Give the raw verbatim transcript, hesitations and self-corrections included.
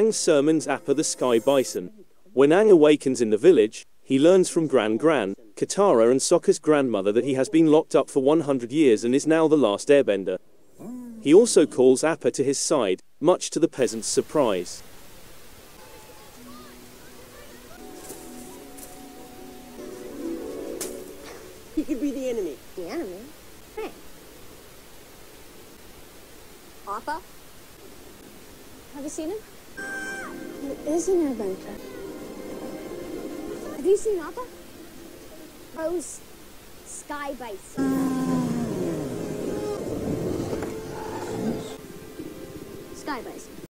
Aang summons Appa the Sky Bison. When Aang awakens in the village, he learns from Gran Gran, Katara and Sokka's grandmother that he has been locked up for one hundred years and is now the last Airbender. He also calls Appa to his side, much to the peasants' surprise. He could be the enemy. The enemy? Hey. Appa? Have you seen him? He is an airbender. Have you seen Appa? Rose Sky Bison. Sky Bison.